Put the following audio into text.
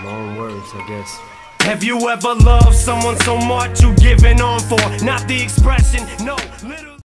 Long words, I guess. Have you ever loved someone so much you giving on for? Not the expression, no, literally.